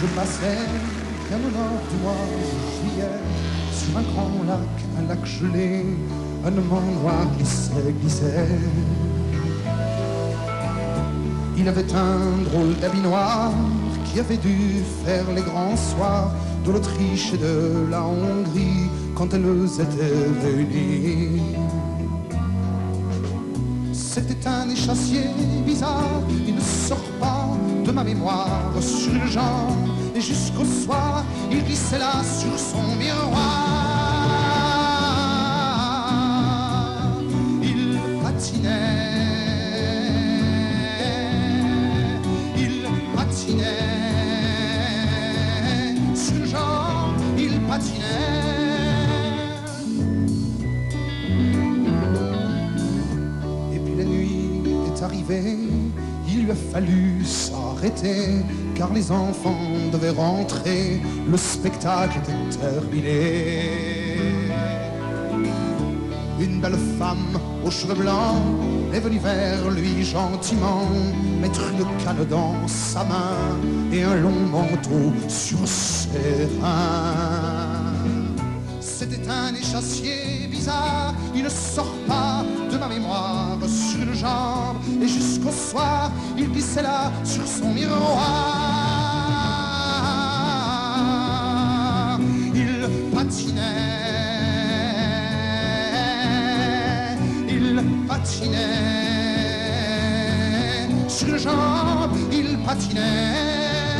Je passais bien au nord du mois de juillet, sur un grand lac, un lac gelé, un homme noir glissait. Il avait un drôle d'habit noir qui avait dû faire les grands soirs de l'Autriche et de la Hongrie quand elles étaient réunies. C'était un échassier bizarre, il ne sort pas de ma mémoire. Sur le genre et jusqu'au soir, il glissait là sur son miroir. Il patinait. Sur le genre, il patinait. Et puis la nuit est arrivée, il lui a fallu s'arrêter, car les enfants devaient rentrer, le spectacle était terminé. Une belle femme aux cheveux blancs est venue vers lui gentiment, mettre une canne dans sa main et un long manteau sur ses reins. C'était un échassier bizarre, il ne sort pas de ma mémoire. Sur le genre et jusqu'au soir, il glissait là sur son miroir. Il patinait. Sur le genre, il patinait.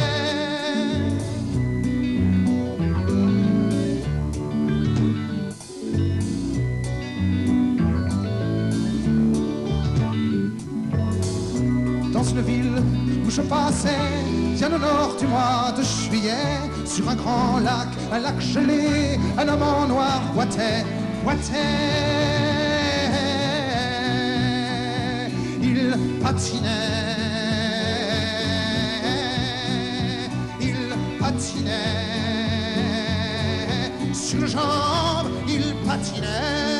Dans une ville où je passais, bien au nord du mois de juillet, sur un grand lac, un lac gelé, un homme en noir boitait. Il patinait, sur le genre, il patinait.